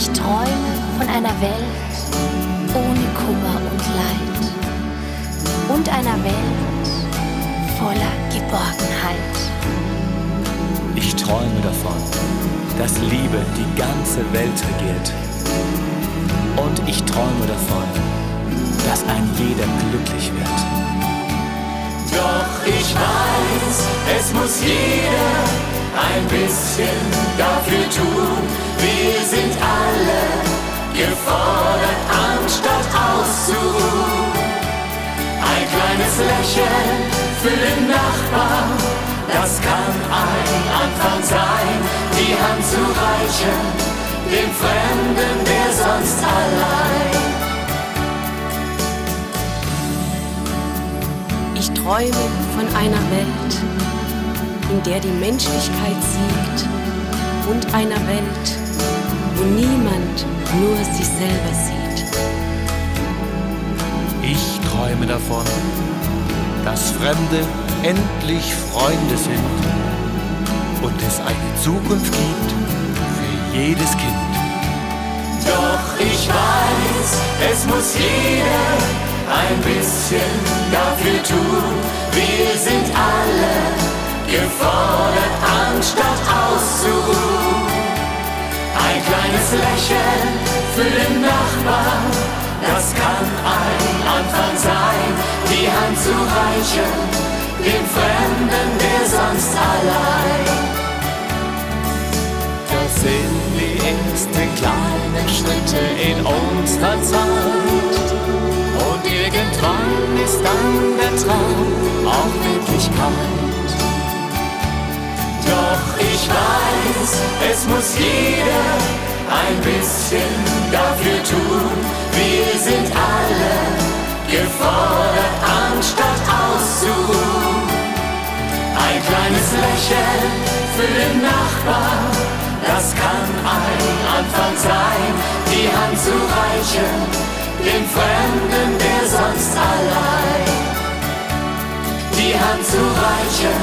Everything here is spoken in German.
Ich träume von einer Welt ohne Kummer und Leid und einer Welt voller Geborgenheit. Ich träume davon, dass Liebe die ganze Welt regiert. Und ich träume davon, dass ein jeder glücklich wird. Doch ich weiß, es muss jeder ein bisschen dafür tun. Wir sind alle gefordert, anstatt auszuruhen. Ein kleines Lächeln für den Nachbarn, das kann ein Anfang sein. Die Hand zu reichen, dem Fremden, der sonst allein. Ich träume von einer Welt, in der die Menschlichkeit siegt und einer Welt, wo niemand nur sich selber sieht. Ich träume davon, dass Fremde endlich Freunde sind und es eine Zukunft gibt für jedes Kind. Doch ich weiß, es muss jeder ein bisschen dafür tun. Wir sind alle gefordert, anstatt auszuruhen. Ein kleines Lächeln für den Nachbarn, das kann ein Anfang sein. Die Hand zu reichen, dem Fremden, der sonst allein. Das sind die ersten kleinen Schritte in unserer Zeit. Und irgendwann ist dann der Traum auch Wirklichkeit. Doch ich weiß, es muss jeder ein bisschen dafür tun. Wir sind alle gefordert, anstatt auszuruhen. Ein kleines Lächeln für den Nachbarn, das kann ein Anfang sein. Die Hand zu reichen, dem Fremden, der sonst allein. Die Hand zu reichen,